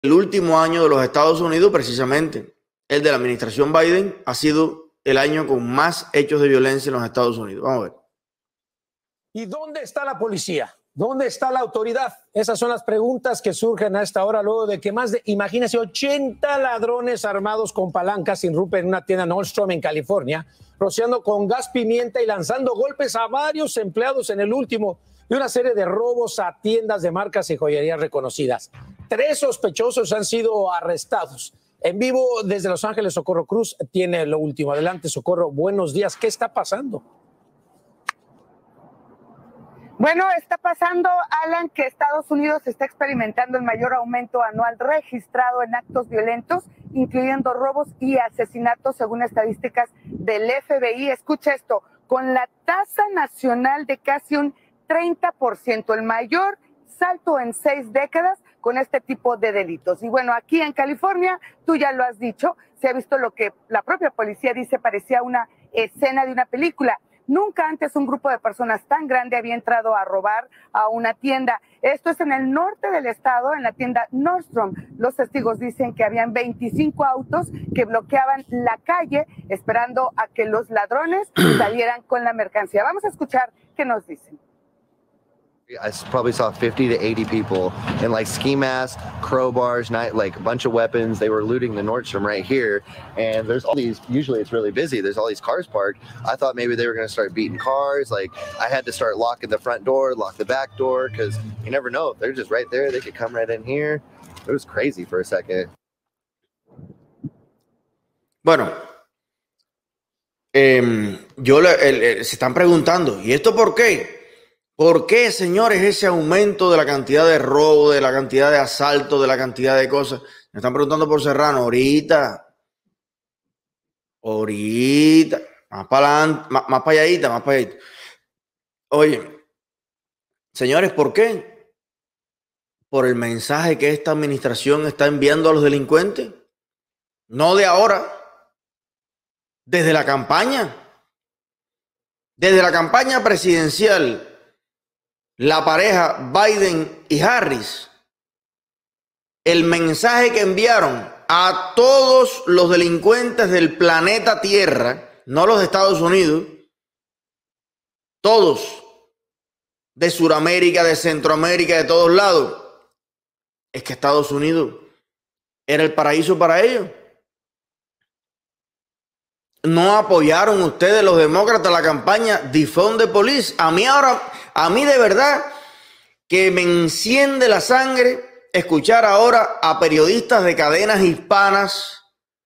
El último año de los Estados Unidos, precisamente, el de la administración Biden, ha sido el año con más hechos de violencia en los Estados Unidos. Vamos a ver. ¿Y dónde está la policía? ¿Dónde está la autoridad? Esas son las preguntas que surgen a esta hora luego de que más de, imagínense, 80 ladrones armados con palancas irrumpen en una tienda Nordstrom en California, rociando con gas pimienta y lanzando golpes a varios empleados en el último de una serie de robos a tiendas de marcas y joyerías reconocidas. 3 sospechosos han sido arrestados. En vivo desde Los Ángeles, Socorro Cruz tiene lo último. Adelante, Socorro, buenos días. ¿Qué está pasando? Bueno, está pasando, Alan, que Estados Unidos está experimentando el mayor aumento anual registrado en actos violentos, incluyendo robos y asesinatos, según estadísticas del FBI. Escucha esto, con la tasa nacional de casi un 30%, el mayor salto en 6 décadas con este tipo de delitos. Y bueno, aquí en California, tú ya lo has dicho, se ha visto lo que la propia policía dice parecía una escena de una película. Nunca antes un grupo de personas tan grande había entrado a robar a una tienda. Esto es en el norte del estado, en la tienda Nordstrom. Los testigos dicen que habían 25 autos que bloqueaban la calle esperando a que los ladrones salieran con la mercancía. Vamos a escuchar qué nos dicen. I probably saw 50 to 80 people in like ski masks, crowbars, like a bunch of weapons. They were looting the Nordstrom right here. And there's all these, usually it's really busy. There's all these cars parked. I thought maybe they were going to start beating cars. Like I had to start locking the front door, lock the back door, because you never know. If they're just right there, they could come right in here. It was crazy for a second. Bueno, se están preguntando, ¿y esto por qué? ¿Por qué, señores, ese aumento de la cantidad de robo, de la cantidad de asaltos, de la cantidad de cosas? Me están preguntando por Serrano. Ahorita, más para adelante, más para allá. Oye, señores, ¿por qué? Por el mensaje que esta administración está enviando a los delincuentes. No de ahora, desde la campaña. Desde la campaña presidencial. La pareja Biden y Harris, el mensaje que enviaron a todos los delincuentes del planeta Tierra, no los de Estados Unidos, todos, de Sudamérica, de Centroamérica, de todos lados, es que Estados Unidos era el paraíso para ellos. ¿No apoyaron ustedes, los demócratas, la campaña Defund the Police? A mí de verdad que me enciende la sangre escuchar ahora a periodistas de cadenas hispanas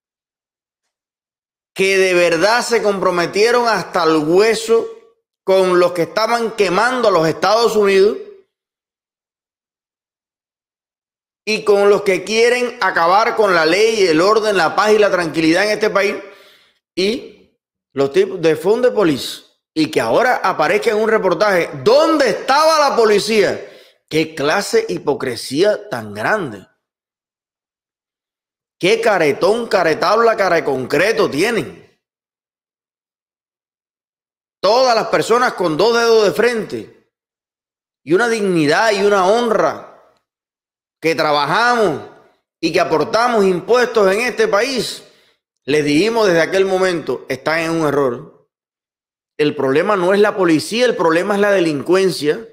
que de verdad se comprometieron hasta el hueso con los que estaban quemando a los Estados Unidos y con los que quieren acabar con la ley, el orden, la paz y la tranquilidad en este país. Y los tipos de Defund the Police, y que ahora aparezca en un reportaje ¿dónde estaba la policía? ¿Qué clase de hipocresía tan grande? ¿Qué caretón, caretabla, careconcreto tienen? Todas las personas con 2 dedos de frente y una dignidad y una honra, que trabajamos y que aportamos impuestos en este país. Les dijimos desde aquel momento, están en un error. El problema no es la policía, el problema es la delincuencia.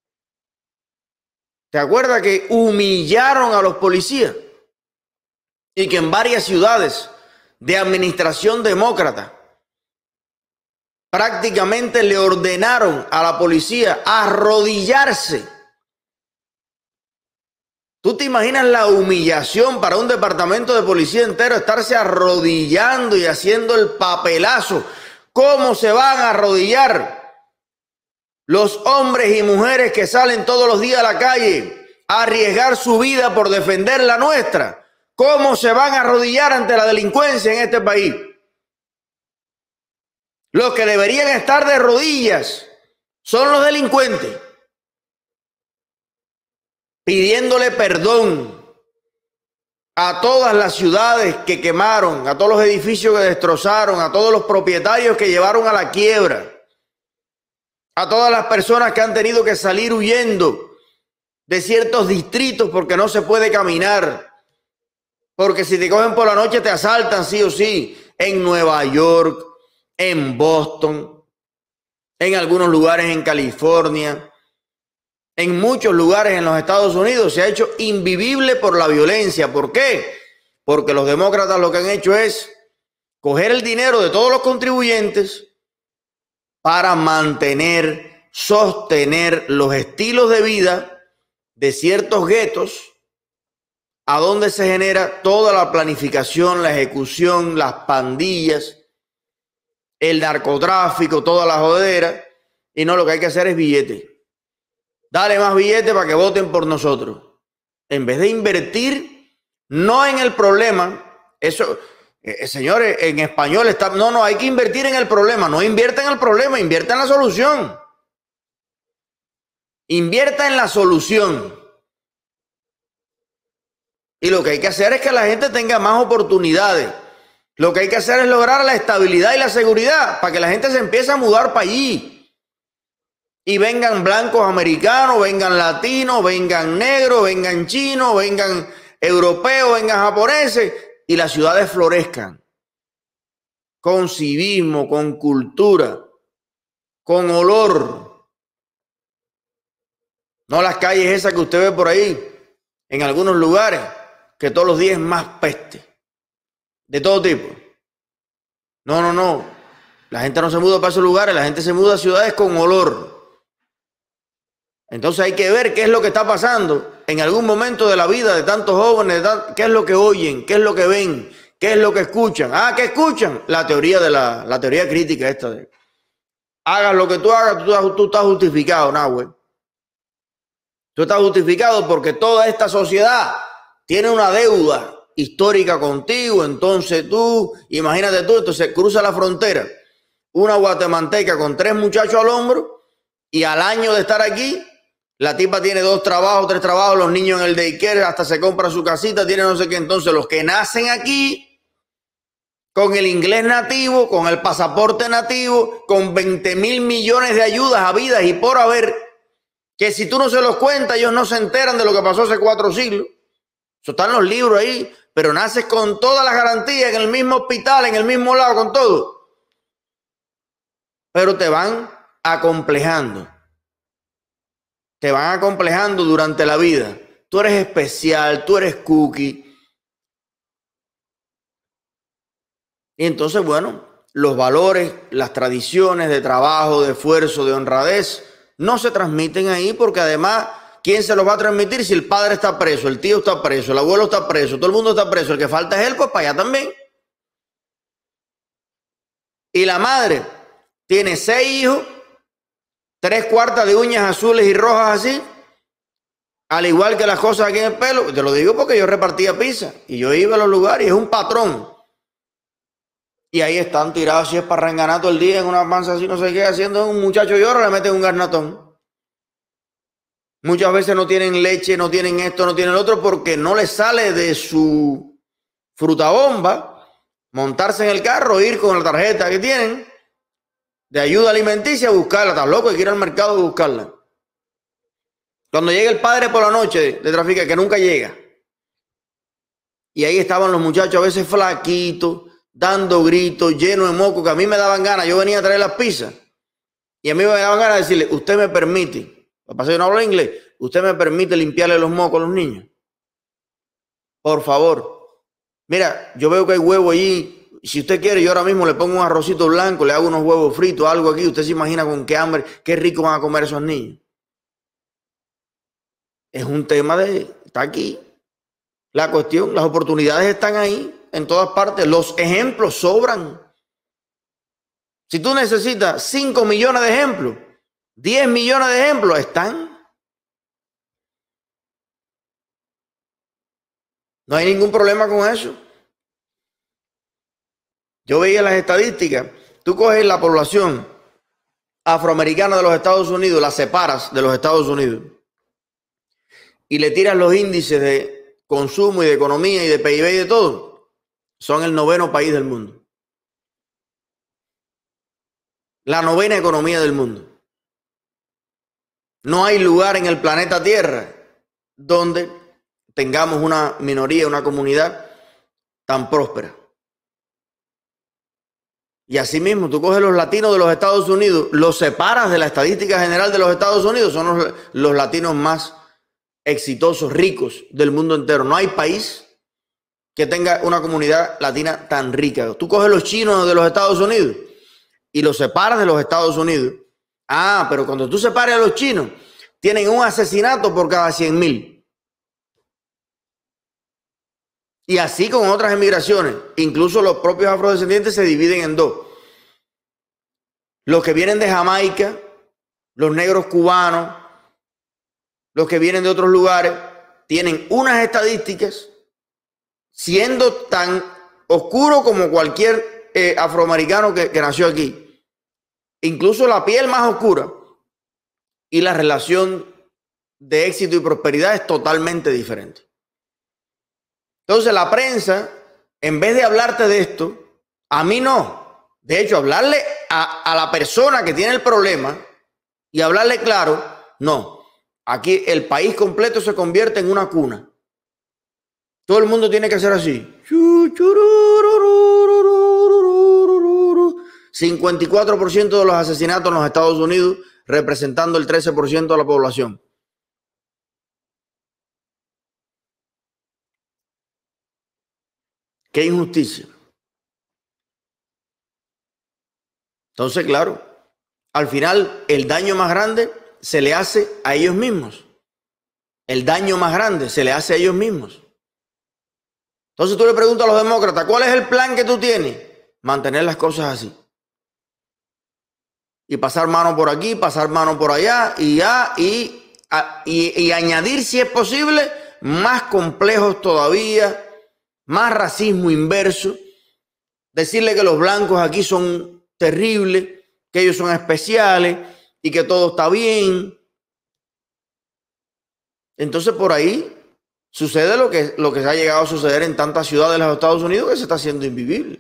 ¿Te acuerdas que humillaron a los policías? Y que en varias ciudades de administración demócrata prácticamente le ordenaron a la policía arrodillarse. ¿Tú te imaginas la humillación para un departamento de policía entero estarse arrodillando y haciendo el papelazo? ¿Cómo se van a arrodillar los hombres y mujeres que salen todos los días a la calle a arriesgar su vida por defender la nuestra? ¿Cómo se van a arrodillar ante la delincuencia en este país? Los que deberían estar de rodillas son los delincuentes, pidiéndole perdón a todas las ciudades que quemaron, a todos los edificios que destrozaron, a todos los propietarios que llevaron a la quiebra, a todas las personas que han tenido que salir huyendo de ciertos distritos porque no se puede caminar, Porque si te cogen por la noche te asaltan sí o sí. En Nueva York, en Boston, en algunos lugares en California, en muchos lugares en los Estados Unidos se ha hecho invivible por la violencia. ¿Por qué? Porque los demócratas lo que han hecho es coger el dinero de todos los contribuyentes para mantener, sostener los estilos de vida de ciertos guetos a donde se genera toda la planificación, la ejecución, las pandillas, el narcotráfico, toda la jodera. Y no, lo que hay que hacer es billete. Dale más billete para que voten por nosotros. En vez de invertir, no en el problema. Eso, señores, en español está... No, hay que invertir en el problema. No invierta en el problema, invierta en la solución. Invierta en la solución. Y lo que hay que hacer es que la gente tenga más oportunidades. Lo que hay que hacer es lograr la estabilidad y la seguridad para que la gente se empiece a mudar para allí. Y vengan blancos americanos, vengan latinos, vengan negros, vengan chinos, vengan europeos, vengan japoneses y las ciudades florezcan. Con civismo, con cultura, con olor. No las calles esas que usted ve por ahí, en algunos lugares, que todos los días es más peste. De todo tipo. No. La gente no se muda para esos lugares, la gente se muda a ciudades con olor. Entonces hay que ver qué es lo que está pasando en algún momento de la vida de tantos jóvenes, qué es lo que oyen, qué es lo que ven, qué es lo que escuchan. ¿Qué escuchan? La teoría de la teoría crítica esta de hagas lo que tú hagas, tú estás justificado, güey. Tú estás justificado porque toda esta sociedad tiene una deuda histórica contigo. Entonces tú, imagínate tú, entonces cruza la frontera una guatemalteca con 3 muchachos al hombro y al año de estar aquí, la tipa tiene 2 trabajos, 3 trabajos, los niños en el daycare, hasta se compra su casita, tiene no sé qué. Entonces los que nacen aquí con el inglés nativo, con el pasaporte nativo, con 20,000 millones de ayudas habidas y por haber, que si tú no se los cuentas, ellos no se enteran de lo que pasó hace 4 siglos. Eso está en los libros ahí, pero naces con todas las garantías, en el mismo hospital, en el mismo lado, con todo. Pero te van acomplejando. Te van acomplejando durante la vida. Tú eres especial, tú eres cookie. Y entonces, bueno, los valores, las tradiciones de trabajo, de esfuerzo, de honradez, no se transmiten ahí porque además, ¿quién se los va a transmitir si el padre está preso, el tío está preso, el abuelo está preso, todo el mundo está preso? El que falta es él, pues para allá también. Y la madre tiene 6 hijos, 3/4 de uñas azules y rojas así, al igual que las cosas aquí en el pelo. Te lo digo porque yo repartía pizza y yo iba a los lugares y es un patrón. Y ahí están tirados así esparranganados todo el día en una panza así, no sé qué, haciendo un muchacho llora, le meten un garnatón. Muchas veces no tienen leche, no tienen esto, no tienen lo otro, porque no les sale de su frutabomba montarse en el carro, ir con la tarjeta que tienen de ayuda alimenticia a buscarla. Estás loco, hay que ir al mercado a buscarla. Cuando llega el padre por la noche de traficar, que nunca llega. Y ahí estaban los muchachos a veces flaquitos, dando gritos, llenos de moco, que a mí me daban ganas. Yo venía a traer las pizzas y a mí me daban ganas de decirle, usted me permite, lo que pasa es que yo no hablo inglés, usted me permite limpiarle los mocos a los niños. Por favor. Mira, yo veo que hay huevo allí. Si usted quiere, yo ahora mismo le pongo un arrocito blanco, le hago unos huevos fritos, algo aquí. Usted se imagina con qué hambre, qué rico van a comer esos niños. Es un tema está aquí. La cuestión, las oportunidades están ahí. En todas partes, los ejemplos sobran. Si tú necesitas 5 millones de ejemplos, 10 millones de ejemplos están. No hay ningún problema con eso. Yo veía las estadísticas. Tú coges la población afroamericana de los Estados Unidos, la separas de los Estados Unidos y le tiras los índices de consumo y de economía y de PIB y de todo. Son el 9º país del mundo. La 9ª economía del mundo. No hay lugar en el planeta Tierra donde tengamos una minoría, una comunidad tan próspera. Y asimismo, tú coges los latinos de los Estados Unidos, los separas de la estadística general de los Estados Unidos, son los latinos más exitosos, ricos del mundo entero. No hay país que tenga una comunidad latina tan rica. Tú coges los chinos de los Estados Unidos y los separas de los Estados Unidos. Ah, pero cuando tú separes a los chinos, tienen un asesinato por cada 100,000. Y así con otras emigraciones, incluso los propios afrodescendientes se dividen en dos. Los que vienen de Jamaica, los negros cubanos, los que vienen de otros lugares, tienen unas estadísticas siendo tan oscuro como cualquier afroamericano que nació aquí. Incluso la piel más oscura y la relación de éxito y prosperidad es totalmente diferente. Entonces la prensa, en vez de hablarte de esto, a mí no. De hecho, hablarle a la persona que tiene el problema y hablarle claro, no. Aquí el país completo se convierte en una cuna. Todo el mundo tiene que hacer así. 54% de los asesinatos en los Estados Unidos, representando el 13% de la población. ¡Qué injusticia! Entonces, claro, al final el daño más grande se le hace a ellos mismos. El daño más grande se le hace a ellos mismos. Entonces tú le preguntas a los demócratas, ¿cuál es el plan que tú tienes? Mantener las cosas así. Y pasar mano por aquí, pasar mano por allá, y añadir, si es posible, más complejos todavía, más racismo inverso. Decirle que los blancos aquí son terribles, que ellos son especiales y que todo está bien. Entonces por ahí sucede lo que se ha llegado a suceder en tantas ciudades de los Estados Unidos, que se está haciendo invivible.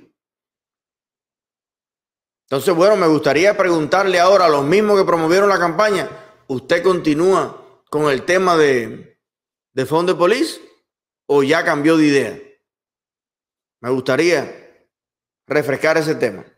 Entonces, bueno, me gustaría preguntarle ahora a los mismos que promovieron la campaña, ¿usted continúa con el tema de Defund the Police o ya cambió de idea? Me gustaría refrescar ese tema.